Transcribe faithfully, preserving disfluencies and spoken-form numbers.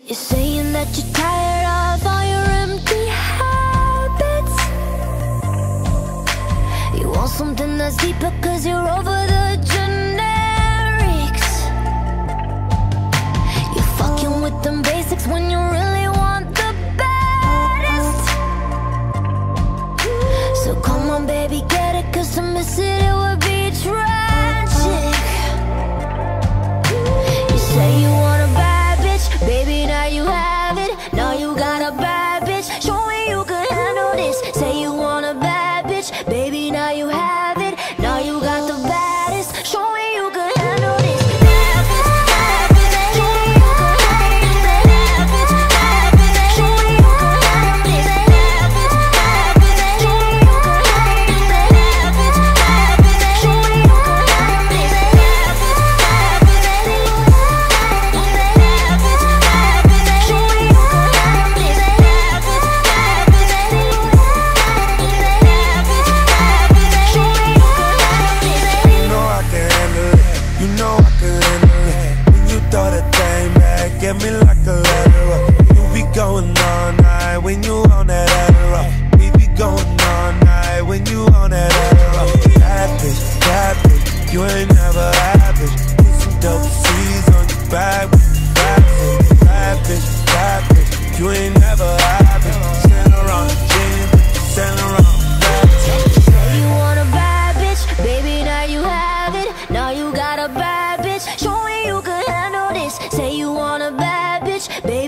You're saying that you're tired of all your empty habits. You want something that's deeper cause you're over the generics. You're fucking with them basics when you really want the baddest. So come on baby, get it, cause to miss it, it would be tragic. You say you want a bad bitch, baby, now you have it. Now you got a bad bitch, show me you can handle this. Say you want a bad bitch, baby, now you have it. Now you got the baddest, show me you can handle this. Bad bitch, bad bitch, show me you can handle this. Bad bitch, bad bitch, show me you can handle this. Bad bitch, bad bitch, show me you can handle this. Bad bitch, bad bitch, show me you can handle this. Bad bitch, bad bitch, show me you can handle this. You know I can handle it. When you throw that thing back, get me like a ladder. You be going all night when you on that Adderall. We be going all night when you on that Adderall. Bad bitch, bad bitch, you ain't never had bitch. Put some dope C's on your back with the bad bitch. Bad bitch, bad bitch, you ain't never had bitch. Stand around the gym, stand around the back. Say you want a bad bitch, baby, now you have it. Now you got a bad bitch, show me you can handle this. Say you want a bad bitch, baby.